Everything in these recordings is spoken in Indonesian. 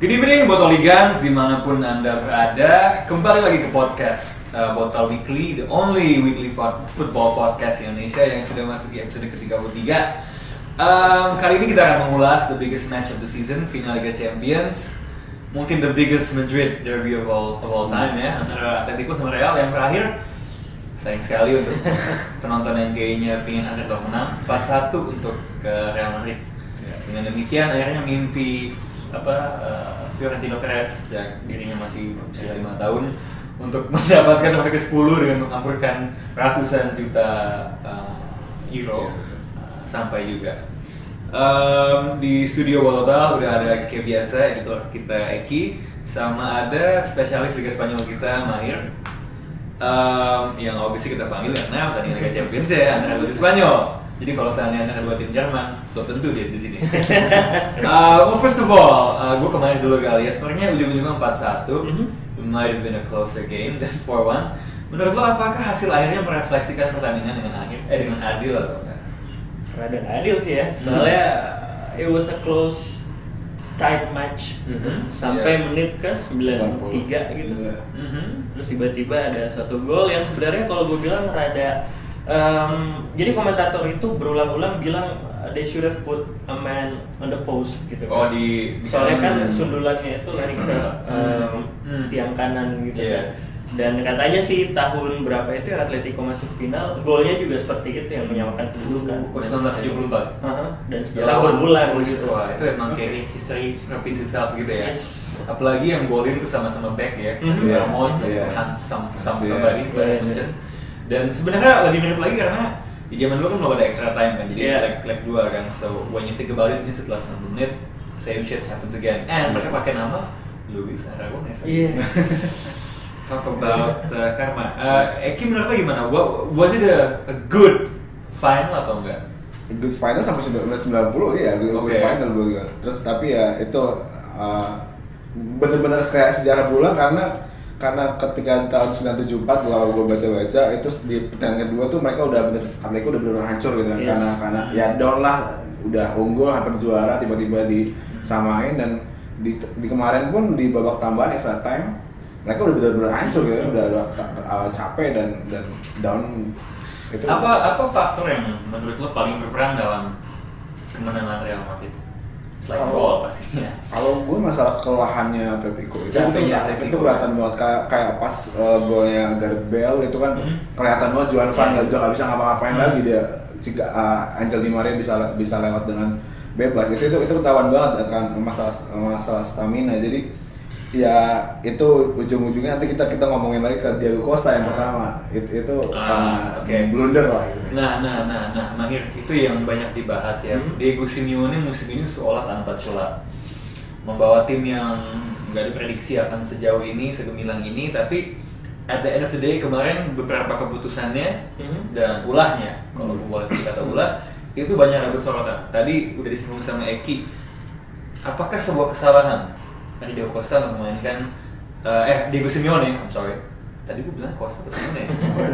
Good evening Botoligans dimanapun Anda berada. Kembali lagi ke podcast Botol Weekly, the only weekly football podcast di Indonesia yang sudah masuk di episode ke-33. Kali ini kita akan mengulas the biggest match of the season, final Liga Champions. Mungkin the biggest Madrid derby of all time ya, antara Atletico sama Real yang terakhir. Sayang sekali untuk penonton yang kayaknya pengen underdog menang 4-1 untuk ke Real Madrid. Dengan demikian akhirnya mimpi Florentino Perez yang dirinya masih berusia 5 tahun untuk mendapatkan nomor ke-10 dengan mengampurkan ratusan juta euro sampai juga. Di studio Total udah ada kayak biasa editor kita Eki, sama ada spesialis Liga Spanyol kita Mahir, yang obviously kita panggil karena tadi Liga Champions ya antara Liga Spanyol. Jadi kalau seandainya Anda buat tim Jerman, belum tentu dia di sini. Well, first of all, gue kemarin dulu kali ya, sebenarnya ujung-ujungnya 4-1. It might have been a closer game than 4-1. Menurut lo apakah hasil akhirnya merefleksikan pertandingan dengan adil atau enggak? Rada adil sih ya, soalnya it was a close tight match sampai menit ke 93 gitu. Terus tiba-tiba ada suatu gol yang sebenarnya kalau gue bilang rada jadi komentator itu berulang-ulang bilang they should have put a man on the post gitu kan. Soalnya kan sundulannya itu lari ke tiang kanan gitu kan. Dan katanya sih tahun berapa itu Atletico masuk final, golnya juga seperti itu yang menyamakan kedudukan. 1974. Dan sejarah berbulan gitu. Wah, itu emang kayak history repeats itself gitu ya. Yes. Apalagi yang golin itu sama-sama back ya. Ramos dan Hans somebody mention. Dan sebenarnya lebih mirip lagi karena di zaman dulu kan belum ada extra time kan, jadi leg 2 kan. So when you think about it, ini setelah 90 menit, same shit happens again. And mereka pakai nama Luis Aragonés. Talk about karma. Eki menurut lo gimana? Was it a good final atau enggak? Good final sampai 90 ya, good final juga. Terus tapi ya itu benar-benar kayak sejarah berulang karena ketika tahun 974 kalau gue baca-baca itu di pertandingan kedua tuh mereka udah Atletico udah benar-benar hancur gitu kan. Karena ya down lah, udah unggul hampir juara tiba-tiba disamain. Dan di kemarin pun di babak tambahan extra time mereka udah benar-benar hancur gitu, udah capek dan down. Itu apa faktor yang menurut lo paling berperan dalam kemenangan Real Madrid? Selain gol pastinya. Kalau gue masalah kelelahannya Atletico itu kelihatan banget kayak pas golnya Gareth Bale itu kan kelihatan banget Joan Van udah nggak bisa ngapa-ngapain lagi dia. Jika Angel Di Maria bisa lewat dengan bebas itu ketahuan banget kan masalah stamina. Jadi ya itu ujung-ujungnya nanti kita ngomongin lagi ke Diego Costa yang pertama itu blunder lah gitu. Nah Mahir, itu yang banyak dibahas ya. Diego Simeone musim ini seolah tanpa celah membawa tim yang nggak diprediksi akan sejauh ini, segemilang ini, tapi at the end of the day kemarin beberapa keputusannya dan ulahnya, kalau boleh kata ulah, itu banyak dapat sorotan. Tadi udah disinggung sama Eki, apakah sebuah kesalahan dari Diego Costa untuk memainkan Diego Simeone, I'm sorry. Tadi gue bilang Costa atau Simeone.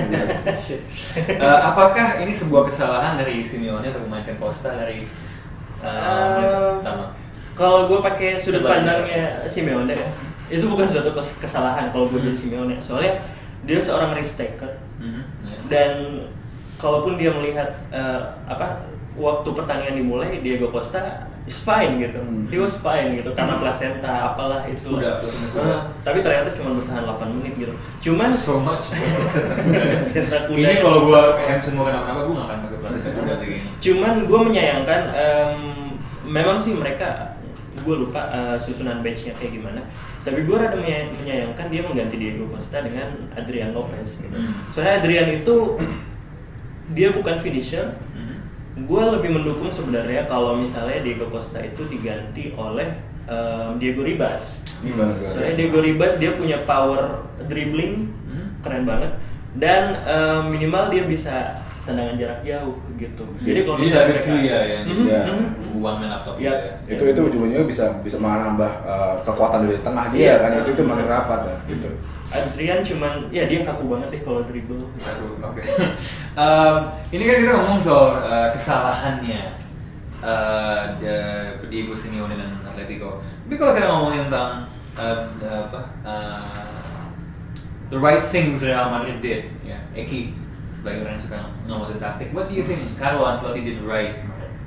Apakah ini sebuah kesalahan dari Simeone untuk memainkan Costa dari pertama? Kalau gue pakai sudut pandangnya Simeone ya, itu bukan suatu kesalahan kalau gue jadi Simeone. Soalnya dia seorang risk taker. Dan kalaupun dia melihat waktu pertandingan dimulai, Diego Costa is fine gitu, he was fine gitu karena placenta apalah itu. Tapi ternyata cuma bertahan 8 menit gitu. Cuman so much placenta kuda. Ini kalau gua Hansen mau kenapa-napa gua nggak akan pakai placenta kuda kayak gini. Cuman gua menyayangkan, memang sih mereka, gua lupa susunan benchnya kayak gimana. Tapi gua rada menyayangkan dia mengganti Diego Costa dengan Adrian Lopez gitu. Soalnya Adrian itu dia bukan finisher. Gue lebih mendukung sebenarnya kalau misalnya Diego Costa itu diganti oleh Diego Ribas. Soalnya Diego Ribas dia punya power dribbling keren banget, dan minimal dia bisa tendangan jarak jauh gitu. Jadi kalau misalnya mereka one man up top ya. Itu ujung-ujungnya bisa menambah kekuatan dari tengah dia kan, itu makin rapat ya gitu. Adrian cuman ya dia kaku banget deh kalau dribble. Oke. Ini kan kita ngomong soal kesalahannya Diego Simeone dan Atletico. Tapi kalau kita ngomongin tentang the right things Real Madrid did, ya, Eki sebagai orang yang suka ngomongin taktik, what do you think Carlo Ancelotti did right?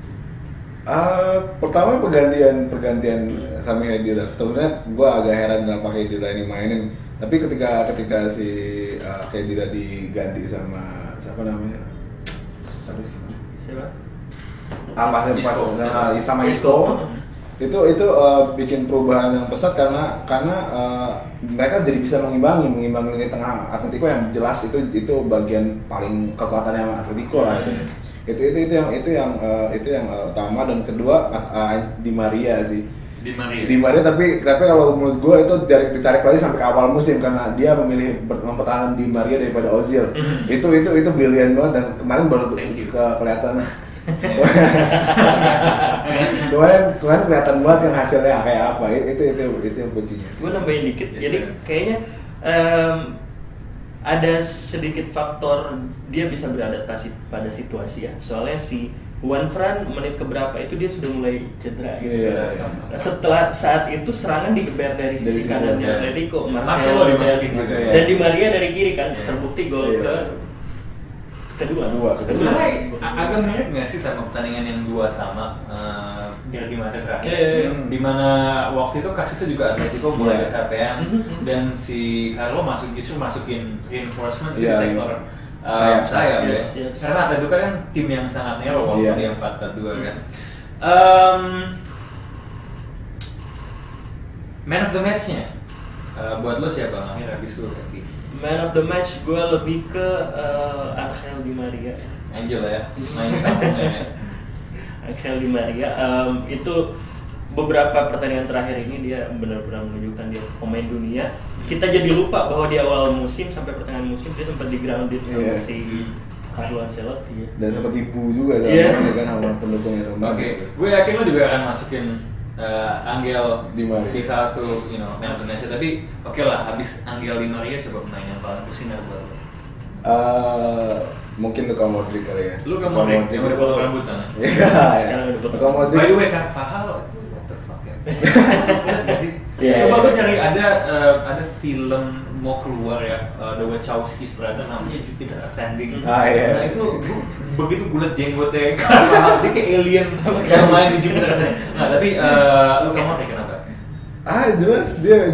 Pertama pergantian Sami Khedira. Sebenarnya gue agak heran kenapa Khedira ini mainin. Tapi ketika si Khedira diganti sama siapa namanya? Siapa? Sama Isco. Itu bikin perubahan yang pesat karena mereka jadi bisa mengimbangi di tengah Atletico yang jelas itu bagian paling kekuatannya Atletico lah itu yang utama. Dan kedua Di Maria sih. Di Maria tapi kalau menurut gue itu ditarik lagi sampai ke awal musim karena dia memilih mempertahankan Di Maria daripada Ozil. Itu brilian banget dan kemarin baru kelihatan. kemarin kelihatan banget kan hasilnya kayak apa. Itu yang kuncinya. Gue nambahin dikit. Jadi kayaknya ada sedikit faktor dia bisa beradaptasi pada situasi ya. Soalnya si Juanfran menit keberapa itu dia sudah mulai cedera gitu. Nah, setelah saat itu serangan digeber dari sisi kanannya Atletico, Marcelo dan Di Maria dari kiri kan. Terbukti gol kedua. Sebenarnya agak mirip nggak sih sama pertandingan yang 2-2 di mana terakhir? Di mana waktu itu kasusnya juga Atletico mulai kesapean dan si Carlo masukin reinforcement di sektor sayap ya. Karena Atletico kan tim yang sangat narrow walaupun dia 4-4-2 kan. Man of the match-nya buat lo siapa? Akhir habis itu Eki. Man of the match gue lebih ke Angel Di Maria. Angel ya, main di kampungnya ya. Angel Di Maria itu beberapa pertandingan terakhir ini dia benar-benar menunjukkan dia pemain dunia. Kita jadi lupa bahwa di awal musim sampai pertengahan musim dia sempat di-grounded sama si Carlo Ancelotti. Dan sempat tipu juga sama pendukungnya Roma. Oke, gue yakin lo juga akan masukin Angel Di Maria di satu, man of the match. Tapi oke lah, habis Angel Di Maria coba pemain yang paling bersinar buat lo. Mungkin Luka Modric kali ya. Luka Modric yang udah potong rambut sana. Iya. Luka Modric. By the way, Carvajal, what the fuck ya? Coba lo cari ada film mau keluar ya, The Wachowski's brother namanya Jupiter Ascending. Nah itu begitu gue liat jenggotnya Carvajal, dia kayak alien yang main di Jupiter Ascending. Nah tapi Luka Modric kenapa? Jelas dia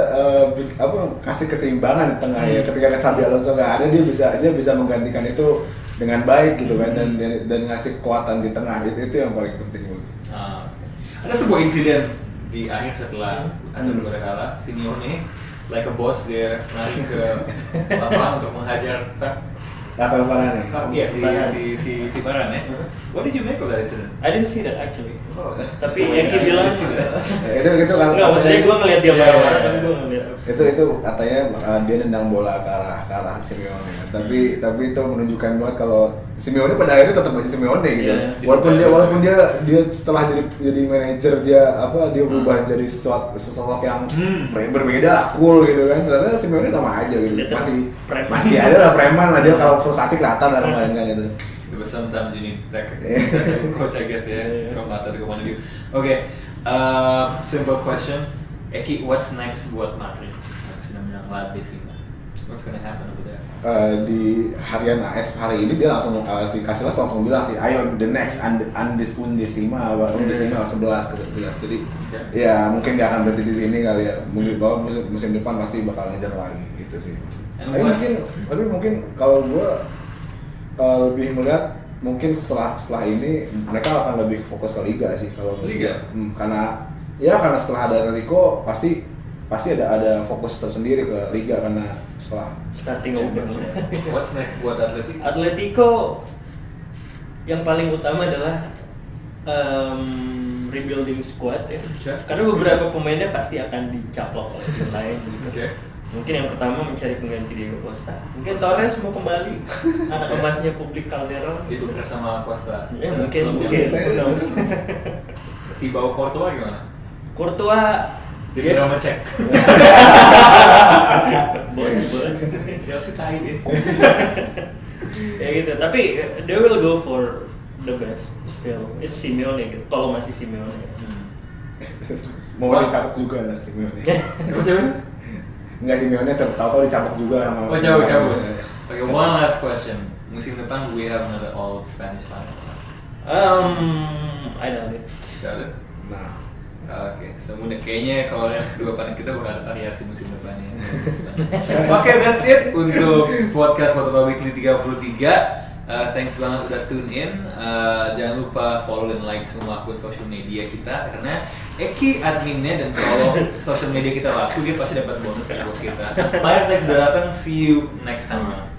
kasih keseimbangan di tengah ya. Ketika Xabi Alonso nggak ada dia bisa menggantikan itu dengan baik gitu kan dan ngasih kekuatan di tengah itu yang paling penting. Ada sebuah insiden di akhir setelah Atletico kalah, Simeone like a boss dia lari ke lapangan untuk menghajar Rafael Varane. Iya, si Varane ya. What did you make of that incident? I didn't see that actually. Tapi Eki bilang itu kalau maksudnya gue ngeliat dia marah-marah tapi gue ngeliat itu katanya dia nendang bola ke arah Simeone. Tapi itu menunjukkan banget kalau Simeone pada akhirnya tetap masih Simeone gitu. Walaupun dia setelah jadi manajer dia berubah jadi sosok yang berbeda, cool gitu kan. Ternyata Simeone sama aja gitu. Masih ada lah preman lah dia kalau frustasi kelihatan lah kemarin kan itu. But sometimes you need back coach I guess from Atletico point of view. Simple question. Eki, what's next buat Madrid? Sudah menang lagi sih. What's gonna happen over there? Di harian AS hari ini dia langsung si Casillas langsung bilang sih, ayo the next undecima 11 jadi ya mungkin dia akan berhenti di sini kali ya. Musim depan pasti bakal ngejar lagi gitu sih. Tapi mungkin kalau gue lebih melihat mungkin setelah ini mereka akan lebih fokus ke Liga sih kalau Liga. Karena setelah ada Atletico pasti ada fokus tersendiri ke Liga karena setelah starting over. What's next buat Atletico? Atletico yang paling utama adalah rebuilding squad ya. Karena beberapa pemainnya pasti akan dicaplok oleh tim lain gitu. Mungkin yang pertama mencari pengganti Diego Costa. Mungkin Torres mau kembali, anak emasnya publik Calderon. Itu bersama Costa. Ya mungkin. Di bawah Courtois gimana? Courtois di drama cek. Boleh. Chelsea tai deh. Ya gitu. Tapi they will go for the best still. It's Simeone gitu. Kalau masih Simeone. Mau dicapok juga nggak Simeone? Siapa? Enggak, Simeone tahu-tahu dicapok juga sama. Oh, cabut. Okay, one last question. Musim depan we have another all Spanish final. I doubt it. Nah, Oke, semuanya kayaknya kalau lihat kedua panen kita bakal ada variasi musim depannya. Oke, that's it untuk podcast Football Weekly 33. Thanks banget udah tune in. Jangan lupa follow dan like semua akun social media kita karena Eki adminnya dan kalau social media kita laku dia pasti dapat bonus dari bos kita. Thanks udah datang. See you next time.